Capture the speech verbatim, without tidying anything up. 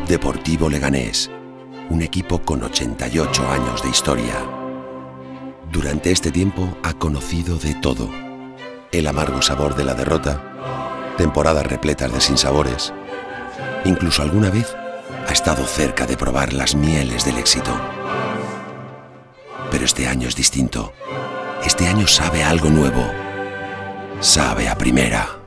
Deportivo Leganés, un equipo con ochenta y ocho años de historia. Durante este tiempo ha conocido de todo: el amargo sabor de la derrota, temporadas repletas de sinsabores, incluso alguna vez ha estado cerca de probar las mieles del éxito. Pero este año es distinto. Este año sabe a algo nuevo. Sabe a primera.